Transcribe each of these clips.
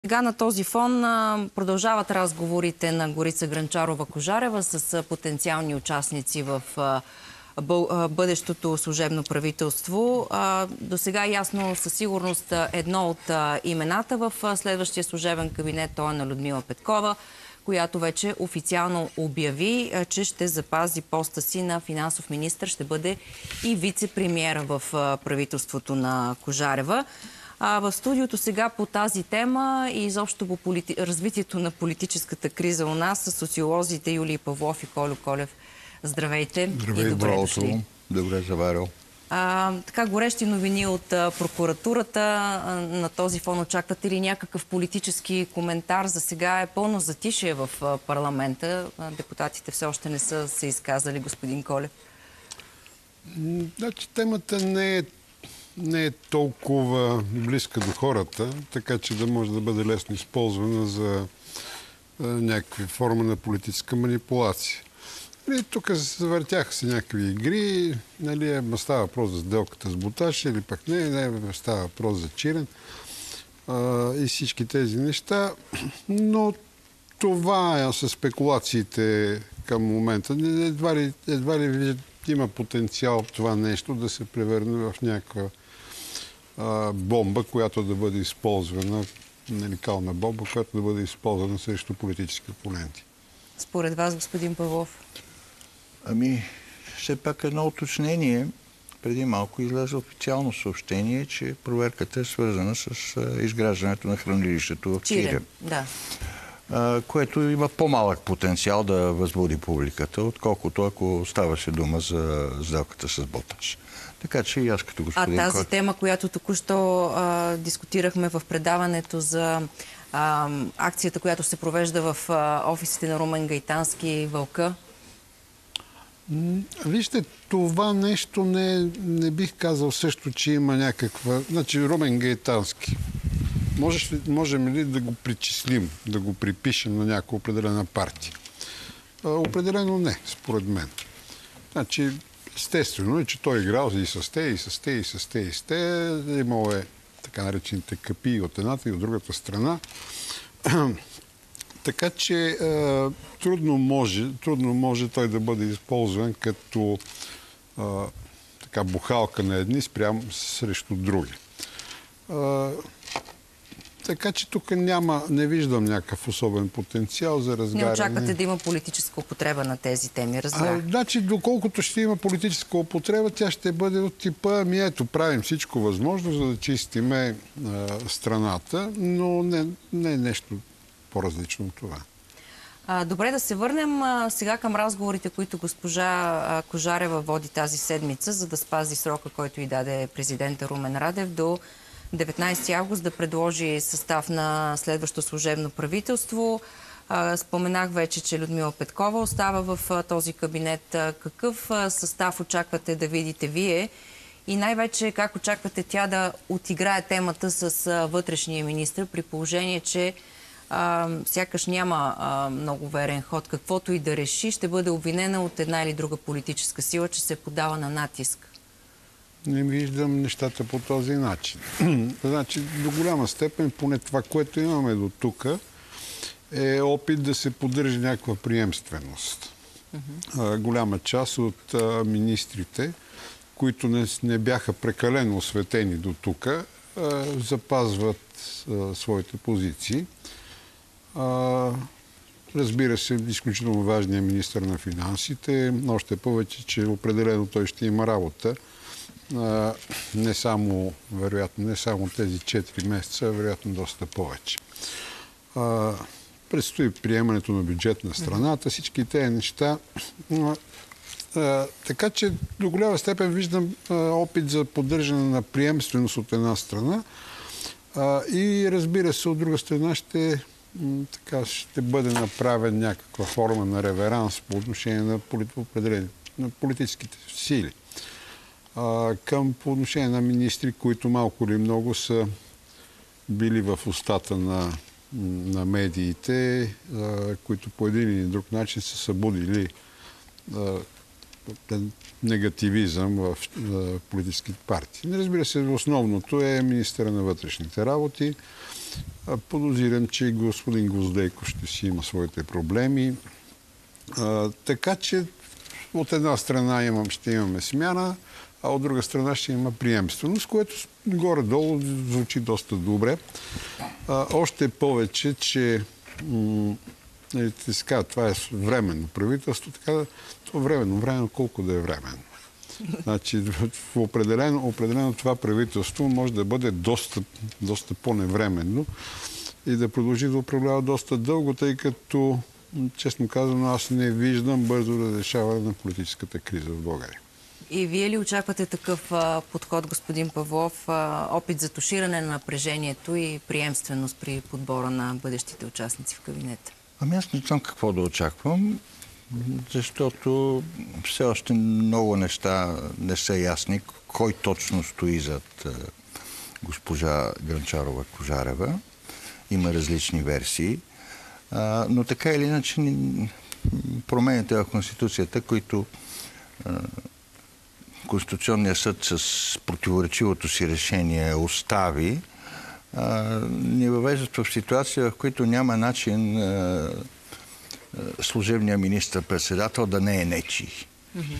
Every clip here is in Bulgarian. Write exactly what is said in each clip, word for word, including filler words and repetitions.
Сега на този фон продължават разговорите на Горица Грънчарова-Кожарева с потенциални участници в бъдещото служебно правителство. До сега ясно със сигурност едно от имената в следващия служебен кабинет, то е на Людмила Петкова, която вече официално обяви, че ще запази поста си на финансов министър, ще бъде и вице-премиера в правителството на Кожарева. А в студиото сега по тази тема и изобщо по полити... развитието на политическата криза у нас са социолозите Юлий Павлов и Колю Колев. Здравейте. Здравей, и добре дошли. Добре заварил. А, така горещи новини от а, прокуратурата. А, на този фон очаквате ли някакъв политически коментар? За сега е пълно затишие в а, парламента. А, депутатите все още не са се изказали, господин Колев. Значи темата не е не е толкова близка до хората, така че да може да бъде лесно използвана за а, някакви форма на политическа манипулация. Нали, тук се завъртяха се някакви игри, нали, става въпрос за сделката с Боташ или пък не, не става въпрос за Чирен а, и всички тези неща, но това е със спекулациите към момента. Едва ли, едва ли има потенциал това нещо да се превърне в някаква а, бомба, която да бъде използвана, неликална бомба, която да бъде използвана срещу политически опоненти. Според вас, господин Павлов? Ами, все пак едно уточнение. Преди малко излезе официално съобщение, че проверката е свързана с а, изграждането на хранилището в Чирен. Чирен, да. А, което има по-малък потенциал да възбуди публиката, отколкото ако ставаше дума за сделката с Боташ. Така че и аз като господин... А тази тема, която току-що дискутирахме в предаването за а, акцията, която се провежда в а, офисите на Румен Гайтански, Вълка? Вижте, това нещо не, не бих казал също, че има някаква... Значи Румен Гайтански. Можеш ли, можем ли да го причислим, да го припишем на някаква определена партия? А, определено не, според мен. Значи, естествено е, че той е играл и с те, и с те, и с те, и с те. Имало е така наречените капии от едната и от другата страна. Така че е, трудно, може, трудно може той да бъде използван като е, така бухалка на едни спрямо срещу други. Е, така че тук няма, не виждам някакъв особен потенциал за разгаряне. Не очаквате да има политическа употреба на тези теми, разбрах. Значи, доколкото ще има политическа употреба, тя ще бъде от типа, ами ето, правим всичко възможно, за да чистиме а, страната, но не, не е нещо по-различно от това. А, добре, да се върнем а, сега към разговорите, които госпожа а, Кожарева води тази седмица, за да спази срока, който й даде президента Румен Радев до деветнайсети август да предложи състав на следващо служебно правителство. А, споменах вече, че Людмила Петкова остава в а, този кабинет. А, какъв а, състав очаквате да видите вие? И най-вече как очаквате тя да отиграе темата с а, вътрешния министър, при положение, че а, сякаш няма а, много верен ход. Каквото и да реши, ще бъде обвинена от една или друга политическа сила, че се подава на натиск. Не виждам нещата по този начин. Значи, до голяма степен, поне това, което имаме до тук, е опит да се поддържа някаква приемственост. Uh-huh. Голяма част от а, министрите, които не, не бяха прекалено осветени до тук, запазват а, своите позиции. А, разбира се, изключително важният министър на финансите, още повече, че определено той ще има работа. А, не само, вероятно, не само тези четири месеца, а вероятно доста повече. А, предстои приемането на бюджет на страната, всички тези неща. А, а, така че до голяма степен виждам а, опит за поддържане на приемственост от една страна а, и разбира се, от друга страна ще, м, така, ще бъде направен някаква форма на реверанс по отношение на, полит... на политическите сили. А, към по отношение на министри, които малко или много са били в устата на, на медиите, а, които по един или друг начин са събудили а, негативизъм в а, политическите партии. Разбира се, основното е министъра на вътрешните работи, Подозирам, че господин Гвоздейков ще си има своите проблеми. А, така че от една страна имам, ще имаме смяна, а от друга страна ще има приемственост, което горе-долу звучи доста добре. А, още повече, че м- ска, това е временно правителство, така то временно, временно колко да е временно. Значи, в определено, определено това правителство може да бъде доста, доста по-невременно и да продължи да управлява доста дълго, тъй като, честно казано, аз не виждам бързо разрешаване на политическата криза в България. И вие ли очаквате такъв а, подход, господин Павлов, а, опит за туширане на напрежението и приемственост при подбора на бъдещите участници в кабинета? Ами аз не знам какво да очаквам, защото все още много неща не са ясни. Кой точно стои зад госпожа Грънчарова-Кожарева. Има различни версии. А, но така или иначе промените в Конституцията, които а, Конституционният съд с противоречивото си решение остави, а, ни въвеждат в ситуация, в която няма начин а, служебния министър-председател да не е нечий. Mm-hmm.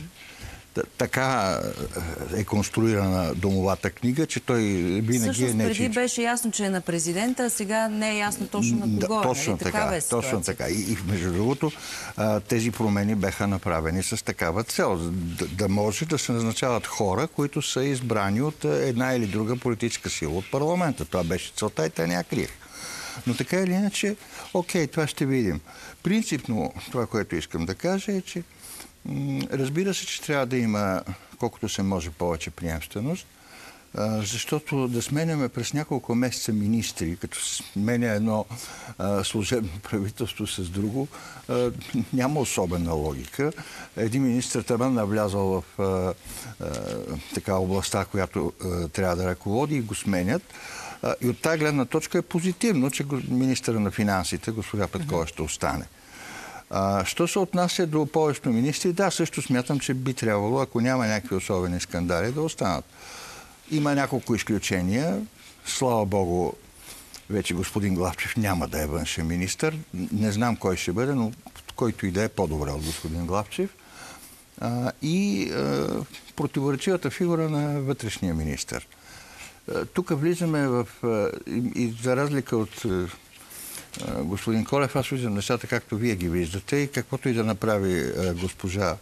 Така е конструирана домовата книга, че той винаги Всъщност, е нечий. преди беше ясно, че е на президента, а сега не е ясно точно на кого. Да, точно, нали? така, е точно така. И, и между другото, тези промени беха направени с такава цел. Да, да може да се назначават хора, които са избрани от една или друга политическа сила от парламента. Това беше целта и те не я криех. Но така или иначе, окей, това ще видим. Принципно това, което искам да кажа е, че м- разбира се, че трябва да има колкото се може повече приемственост, а, защото да сменяме през няколко месеца министри, като сменя едно а, служебно правителство с друго, а, няма особена логика. Един министър трябва да навлязал в а, а, така областта, която а, трябва да ръководи и го сменят. И от тази гледна точка е позитивно, че министъра на финансите, госпожа Петкова, ще остане. А, що се отнася до повечето министри, да, също смятам, че би трябвало, ако няма някакви особени скандали, да останат. Има няколко изключения. Слава Богу, вече господин Главчев няма да е външен министър. Не знам кой ще бъде, но който и да е по-добре от господин Главчев. А, и а, противоречивата фигура на вътрешния министър. Тук влизаме в... И за разлика от господин Колев, аз виждам нещата както вие ги виждате и каквото и да направи госпожа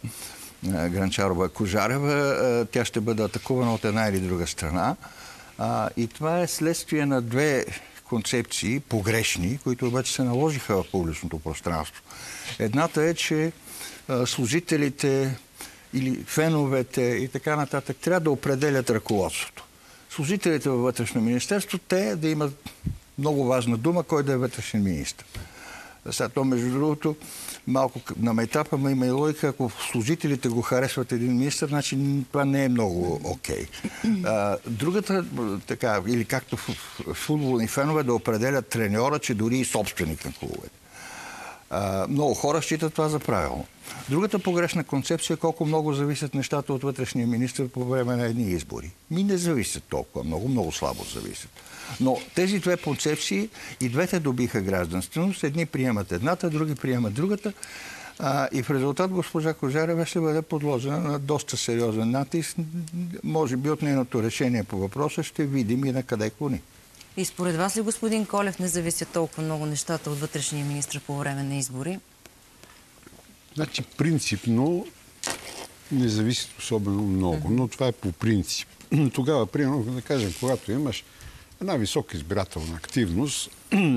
Грънчарова-Кожарева, тя ще бъде атакувана от една или друга страна. И това е следствие на две концепции, погрешни, които обаче се наложиха в публичното пространство. Едната е, че служителите или феновете и така нататък трябва да определят ръководството. Служителите във вътрешно министерство, те да имат много важна дума, кой да е вътрешен министър. Сега то, между другото, малко на майтапа има и логика, ако служителите го харесват един министър, значи това не е много окей. Okay. Другата, така, или както в футболни фенове, да определят треньора, че дори и собственик на клубовете. Uh, много хора считат това за правилно. Другата погрешна концепция е колко много зависят нещата от вътрешния министър по време на едни избори. Ми не зависят толкова много, много слабо зависят. Но тези две концепции и двете добиха гражданственост. Едни приемат едната, други приемат другата. Uh, и в резултат госпожа Кожарева ще бъде подложена на доста сериозен натиск. Може би от нейното решение по въпроса ще видим и на къде клони. И според вас ли, господин Колев, не зависят толкова много нещата от вътрешния министър по време на избори? Значи, принципно не зависят особено много, но това е по принцип. Тогава, примерно, да кажем, когато имаш една висока избирателна активност,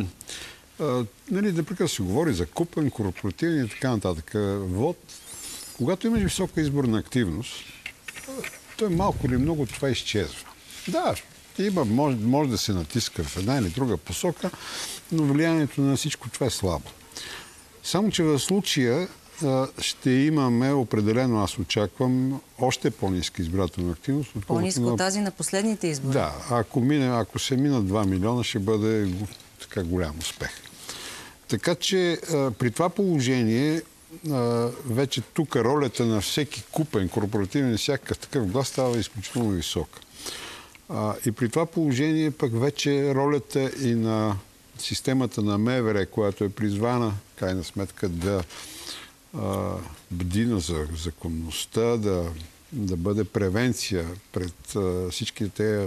а, нали, да се говори за купен, корпоративен и така нататък вод, когато имаш висока изборна активност, то е малко или много това изчезва. Да, има, може, може да се натиска в една или друга посока, но влиянието на всичко това е слабо. Само, че в случая а, ще имаме определено, аз очаквам, още по-ниска избирателна активност. По-ниска от тази на последните избори? Да, ако, мине, ако се минат два милиона, ще бъде така голям успех. Така че а, при това положение а, вече тук ролята на всеки купен, корпоративен, всякакъв такъв глас става изключително висока. А, и при това положение пък вече ролята и на системата на МВР, която е призвана, крайна сметка, да а, бди на законността, да, да бъде превенция пред а, всички тези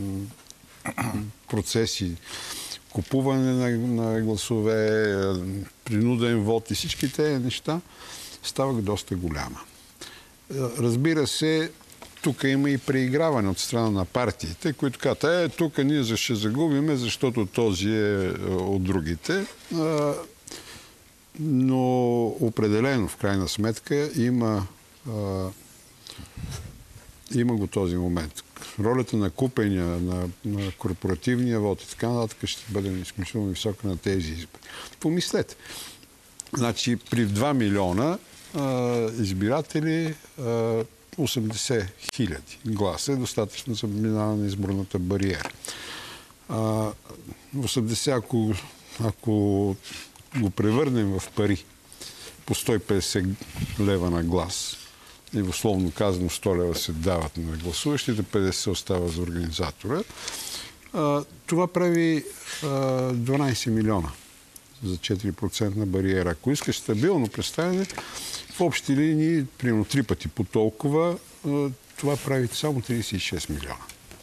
процеси, купуване на, на гласове, принуден вод и всички тези неща, става доста голяма. Разбира се, тук има и преиграване от страна на партиите, които казват, е, тук ние ще загубиме, защото този е от другите. Но определено, в крайна сметка, има, има го този момент. Ролята на купения, на, на корпоративния вод и така нататък ще бъде изключително висока на тези избори. Помислете. Значи при два милиона а, избиратели а, осемдесет хиляди гласа е достатъчно за минаване на изборната бариера. А, осемдесет, ако, ако го превърнем в пари по сто и петдесет лева на глас, и условно казано сто лева се дават на гласуващите, петдесет остава за организатора. А, това прави а, дванадесет милиона за четири процента бариера. Ако искаш стабилно представяне, в общи линии, примерно три пъти по толкова, а, това прави само тридесет и шест милиона.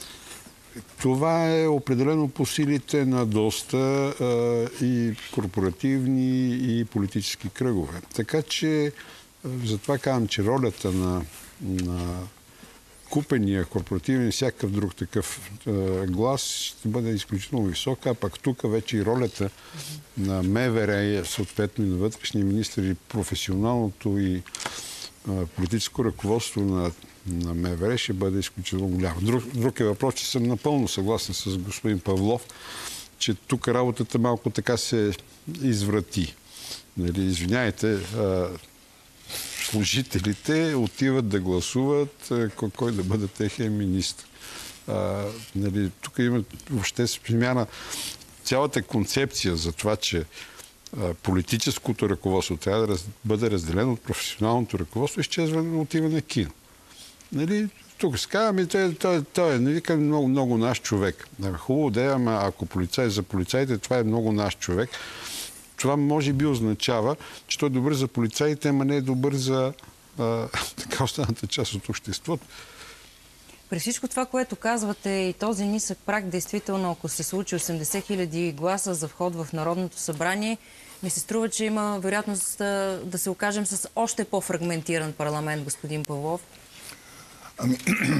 Това е определено по силите на доста а, и корпоративни и политически кръгове. Така че затова казвам, че ролята на, на купения, корпоративен и всякакъв друг такъв е, глас ще бъде изключително висока, а пък тук вече и ролята на МВР, съответно и на вътрешния министър и професионалното и е, политическо ръководство на, на МВР ще бъде изключително голяма. Друг, друг е въпрос, че съм напълно съгласен с господин Павлов, че тук работата малко така се изврати. Нали, извиняйте, е, служителите отиват да гласуват кой да бъде техен министр. А, нали, тук има въобще смяна. Цялата концепция за това, че а, политическото ръководство трябва да раз, бъде разделено от професионалното ръководство, изчезва да отива на кино. Нали, тук се казва, ами той, той, той е нали, много, много наш човек. Хубаво да е, ама ако полицай за полицаите, това е много наш човек. Това може би означава, че той е добър за полицаите, ама не е добър за а, така останата част от обществото. При всичко това, което казвате и този нисък праг, действително, ако се случи осемдесет хиляди гласа за вход в Народното събрание, ми се струва, че има вероятност да, да се окажем с още по-фрагментиран парламент, господин Павлов. Ами,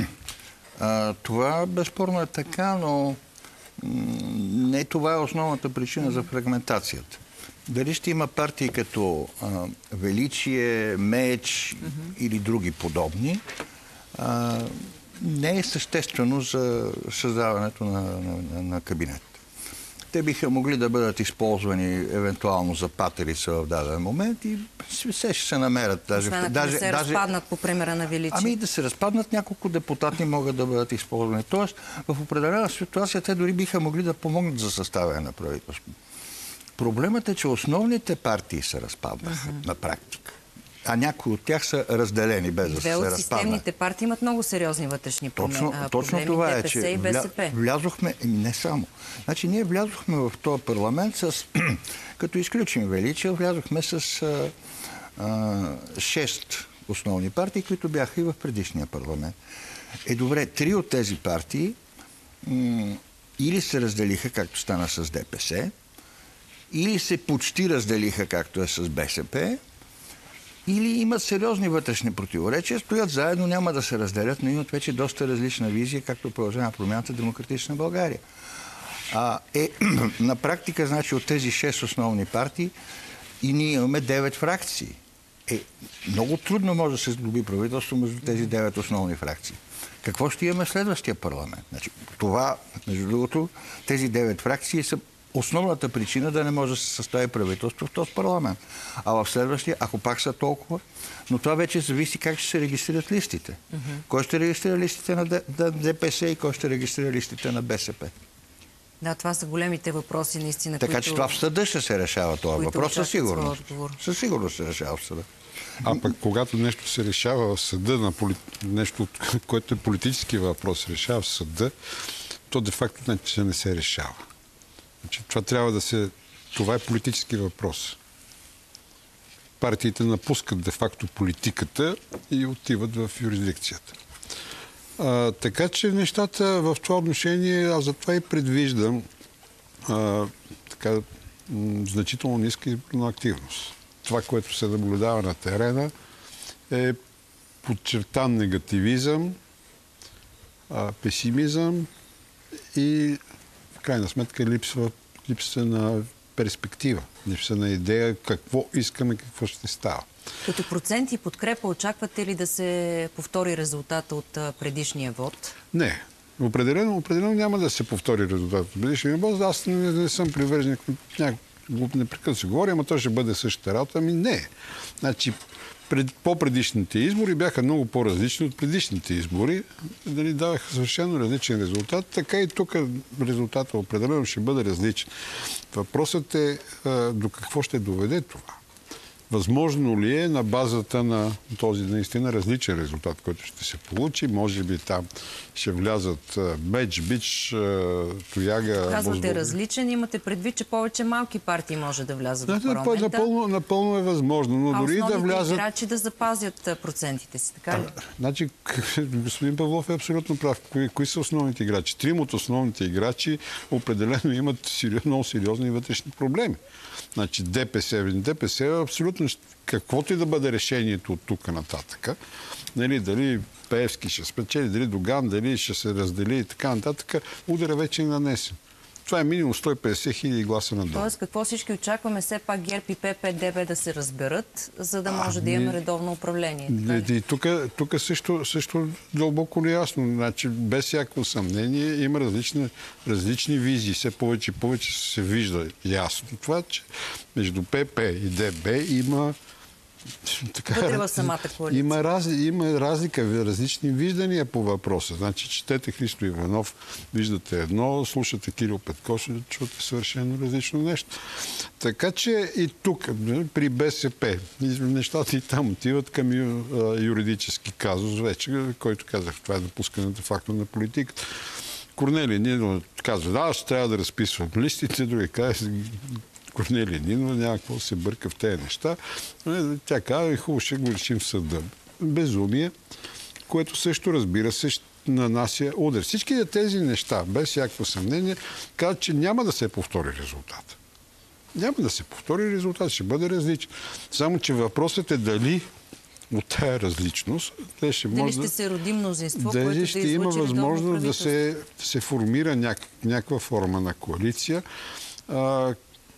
а, това безспорно е така, но не това е основната причина за фрагментацията. Дали ще има партии като а, Величие, Меч mm-hmm. или други подобни, а, не е съществено за създаването на, на, на кабинет. Те биха могли да бъдат използвани евентуално за патерица в даден момент и все ще се намерят. Даже, Освен, даже, да се даже, разпаднат по примера на Величие. Ами да се разпаднат, няколко депутати могат да бъдат използвани. Тоест, в определена ситуация те дори биха могли да помогнат за съставяне на правителство. Проблемът е, че основните партии се разпаднаха uh-huh. на практика. А някои от тях са разделени, без да се разпаднат. Две от системните партии имат много сериозни вътрешни точно, проблеми. Точно това е, ДПС че и БСП. Вля, влязохме, не само. Значи ние влязохме в този парламент с, като изключим Величие, влязохме с а, а, шест основни партии, които бяха и в предишния парламент. Е, добре, три от тези партии м- или се разделиха, както стана с ДПС, или се почти разделиха, както е с БСП, или имат сериозни вътрешни противоречия, стоят заедно, няма да се разделят, но имат вече доста различна визия, както Продължаваме промяната Демократична България. А, е, на практика, значи, от тези шест основни партии и ние имаме девет фракции. Е, много трудно може да се сглоби правителство между тези девет основни фракции. Какво ще имаме в следващия парламент? Значи, това, между другото, тези девет фракции са основната причина да не може да се състави правителство в този парламент. А в следващия, ако пак са толкова, но това вече зависи как ще се регистрират листите. Mm-hmm. Кой ще регистрира листите на ДПС и кой ще регистрира листите на БСП. Да, това са големите въпроси, наистина. Така които... че това в съда ще се решава този въпрос, със сигурност. Със сигурност се решава в съда. А пък когато нещо се решава в съда, на поли... нещо, което е политически въпрос, се решава в съда, то де факто не се решава. Значи, това трябва да се... Това е политически въпрос. Партиите напускат де-факто политиката и отиват в юрисдикцията. А, така че нещата в това отношение, аз затова и предвиждам а, така, м, значително ниска изборна активност. Това, което се наблюдава на терена, е подчертан негативизъм, а, песимизъм и в крайна сметка липсва, липса на перспектива, липса на идея какво искаме, какво ще става. Като процент и подкрепа очаквате ли да се повтори резултата от предишния вод? Не. Определено, определено няма да се повтори резултат от предишния вод. Аз не, не съм привърженик на някакво непрекъснато се говори, ама то ще бъде същата работа. Ами не. Значи, пред, по-предишните избори бяха много по-различни от предишните избори. Дали даваха съвършено различен резултат, така и тук резултатът определено ще бъде различен. Въпросът е а, до какво ще доведе това. Възможно ли е на базата на този наистина различен резултат, който ще се получи? Може би там ще влязат Меч, Бич, Тояга... Казвате Моздов... различен, имате предвид, че повече малки партии може да влязат да, в парламента. Напълно, напълно е възможно, но а дори да влязат... играчи да запазят процентите си, така ли? А, значи, господин Павлов е абсолютно прав. Кои, кои са основните играчи? Трима от основните играчи определено имат сериоз, много сериозни вътрешни проблеми. Значи ДПС, ДПС е абсолютно каквото и да бъде решението от тук нататък. Нали, дали Пеевски ще спечели, дали Доган, дали ще се раздели и така нататък, удара вече е нанесен. Това е минимум сто и петдесет хиляди гласа на дом. Тоест, какво всички очакваме все пак ГЕРБ и П П Д Б да се разберат, за да може а, да имаме редовно управление? И тук, тук също, също дълбоко неясно. Значи, без всяко съмнение има различни, различни визии. Все повече и повече се вижда ясно това, че между П П и Д Б има така, вътре в самата коалиция. Има, раз, има разлика, различни виждания по въпроса. Значи, четете Христо Иванов, виждате едно, слушате Кирил Петков, ще чуете съвършено различно нещо. Така че и тук, при Б С П, нещата и там отиват към юридически казус вече, който казах, това е допускането факто на политиката. Корнелия Нинова казва, да, ще трябва да разписвам листите, други казва, Корнелия Нинова, няма какво се бърка в тези неща. Тя казва, хубаво ще го решим в съда. Безумие, което също, разбира се, нанася удар. Всички тези неща, без всякакво съмнение, казват, че няма да се повтори резултат. Няма да се повтори резултат, ще бъде различен. Само, че въпросът е дали от тая различност те ще дали може ще да... се роди мнозинство, дали което ще да има излъчи възможност да се, да се формира няк, някаква форма на коалиция. А,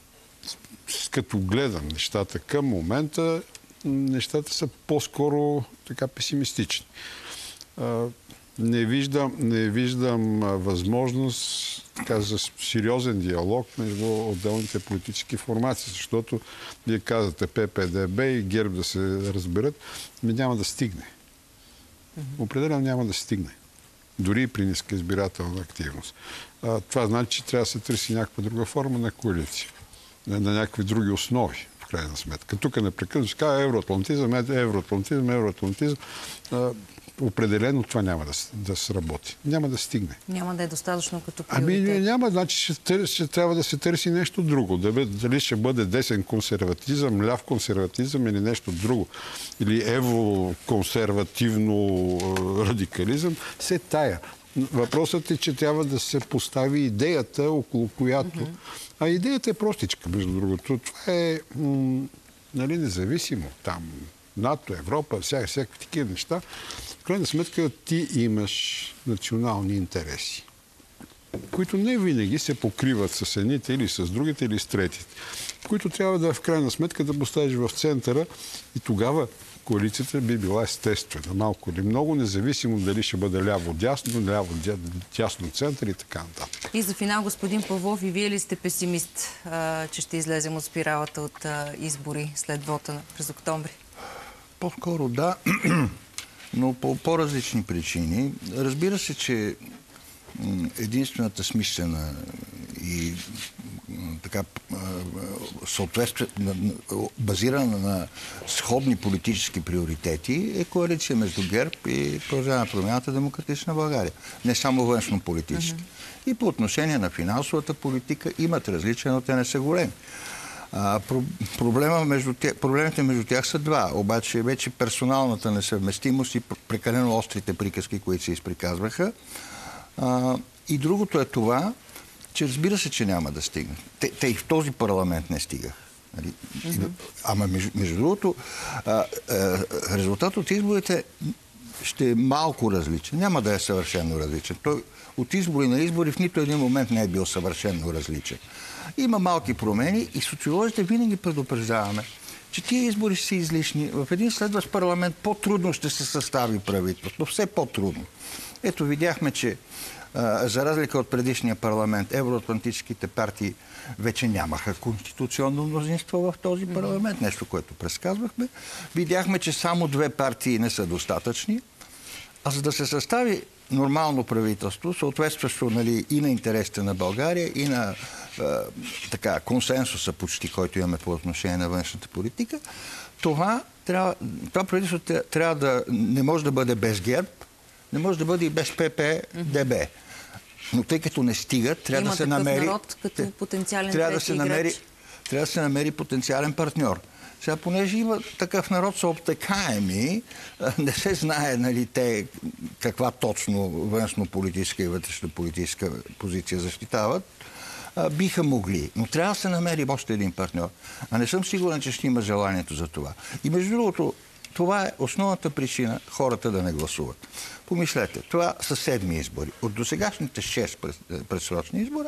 като гледам нещата към момента, нещата са по-скоро така песимистични. А, не виждам, не виждам възможност така, за сериозен диалог между отделните политически формации, защото вие казвате П П Д Б и ГЕРБ да се разберат, ми няма да стигне. Определено няма да стигне. Дори и при ниска избирателна активност. А, това значи, че трябва да се търси някаква друга форма на коалиция. На, на някакви други основи, в крайна сметка. Тук непрекъснато се казва евроатлантизъм, евроатлантизъм, евроатлантизъм. А, определено това няма да, да сработи. Няма да стигне. Няма да е достатъчно като приоритет. Ами няма, значи ще, тър, ще трябва да се търси нещо друго. Дали ще бъде десен консерватизъм, ляв консерватизъм или нещо друго. Или евроконсервативно радикализъм. Се тая. Въпросът е, че трябва да се постави идеята, около която... Mm-hmm. А идеята е простичка, между другото. Това е м- нали, независимо. Там НАТО, Европа, всяка, всякакви такива неща. В крайна сметка ти имаш национални интереси, които не винаги се покриват с едните или с другите, или с третите, които трябва да в крайна сметка да поставиш в центъра и тогава коалицията би била естествена, малко или много, независимо дали ще бъде ляво-дясно, ляво-дясно център и така нататък. И за финал, господин Павлов, и вие ли сте песимист, а, че ще излезем от спиралата от а, избори след вота през октомври? По-скоро да, но по по-различни причини. Разбира се, че единствената смислена и така съответствие, базирана на сходни политически приоритети, е коалиция между ГЕРБ и Продължаваме промяната Демократична България. Не само външно-политически. Mm-hmm. И по отношение на финансовата политика имат различия, но те не са големи. А, про, проблема между тях, проблемите между тях са два. Обаче вече персоналната несъвместимост и прекалено острите приказки, които се изприказваха. А, и другото е това, че разбира се, че няма да стигне. Те, те и в този парламент не стигаха. Нали? Mm-hmm. Ама между, между другото, а, а, резултат от изборите ще е малко различен. Няма да е съвършено различен. Той от избори на избори в нито един момент не е бил съвършено различен. Има малки промени и социолозите винаги предупреждаваме, че тия избори са излишни. В един следващ парламент по-трудно ще се състави правителство, но все по-трудно. Ето, видяхме, че а, за разлика от предишния парламент, евроатлантическите партии вече нямаха конституционно мнозинство в този парламент, нещо, което предсказвахме. Видяхме, че само две партии не са достатъчни, а за да се състави нормално правителство, съответстващо, нали, и на интересите на България, и на е, така, консенсуса почти, който имаме по отношение на външната политика, това, трябва, това правителство трябва да не може да бъде без ГЕРБ, не може да бъде и без ПП-ДБ. Но тъй като не стига, трябва Има да се намери... народ като потенциален трябва да трети се играч. намери, трябва да се намери потенциален партньор. Сега, понеже има такъв народ са обтекаеми, не се знае, нали, те каква точно външно-политическа и вътрешно-политическа позиция защитават, биха могли. Но трябва да се намери още един партньор. А не съм сигурен, че ще има желанието за това. И между другото, това е основната причина хората да не гласуват. Помислете, това са седми избори. От досегашните шест предсрочни избора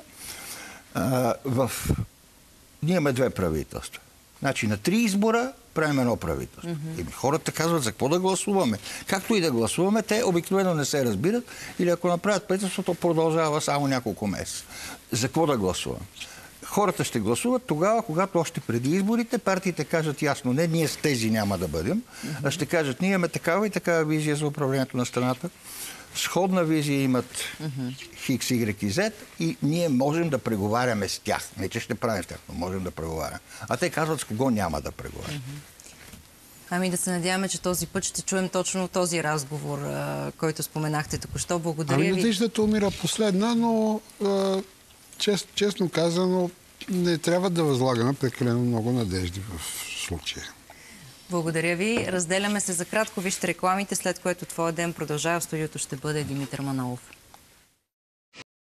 в... ние имаме две правителства. Значи на три избора правим едно правителство. Mm-hmm. И хората казват за какво да гласуваме. Както и да гласуваме, те обикновено не се разбират или ако направят правителството, продължава само няколко месеца. За какво да гласуваме? Хората ще гласуват тогава, когато още преди изборите партиите кажат ясно, не, ние с тези няма да бъдем, mm-hmm. а ще кажат, ние имаме такава и такава визия за управлението на страната. Сходна визия имат Хикс, Y и Z и ние можем да преговаряме с тях. Не, че ще правим с тях, но можем да преговаряме. А те казват с кого няма да преговаряме. Ами да се надяваме, че този път ще чуем точно този разговор, който споменахте току-що. Благодаря ви. Ами надеждата умира последна, но чест, честно казано не трябва да възлагаме прекалено много надежди в случая. Благодаря ви. Разделяме се за кратко. Вижте рекламите, след което твоя ден продължава. В студиото ще бъде Димитър Манолов.